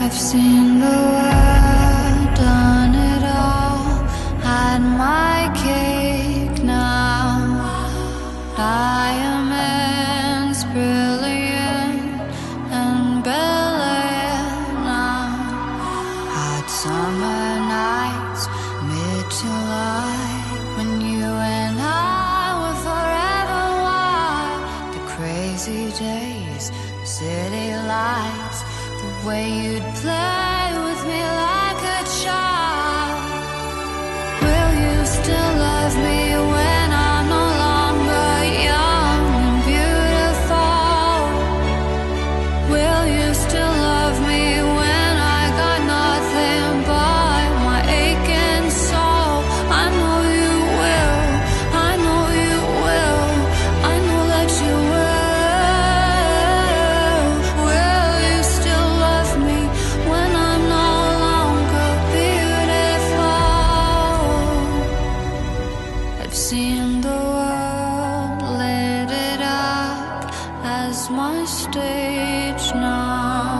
I've seen the world, done it all, had my cake now. Diamonds brilliant and Bel-Air now. Hot summer nights, mid-July, when you and I were forever wild. The crazy days, city lights, the way you'd play with me like a child. Will you still love me when I'm no longer young and beautiful? Will you still love me when I got nothing but my aching soul? I know you will, I know you will, I know that you will. Will you still love me when I'm no longer beautiful? I've seen the world, lit it up as my stage now.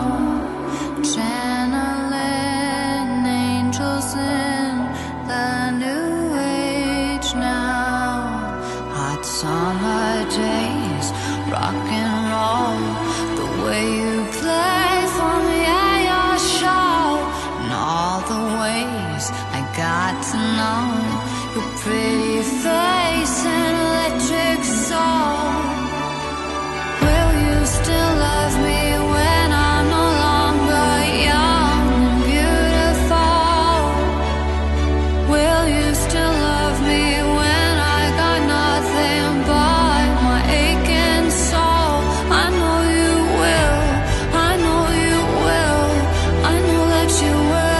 Channeling angels in the new age now. Hot summer days, rock and roll, the way you play for me at your show, and all the ways I got to know your pretty face and electric soul. Will you still love me when I'm no longer young and beautiful? Will you still love me when I got nothing but my aching soul? I know you will, I know you will, I know that you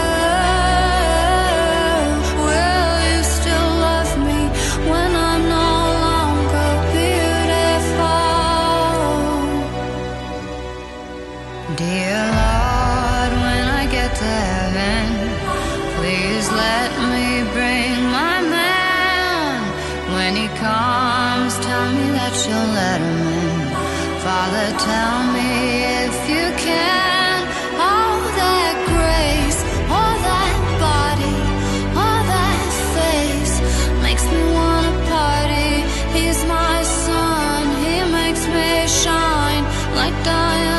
will. Will you still love me when I'm no longer beautiful? Dear Lord, when I get to heaven, please let me bring my man. When he comes, tell me that you'll let him in. Father, tell me if you can. All that grace, all that body, all that face makes me wanna party. He's my sun, he makes me shine like diamonds.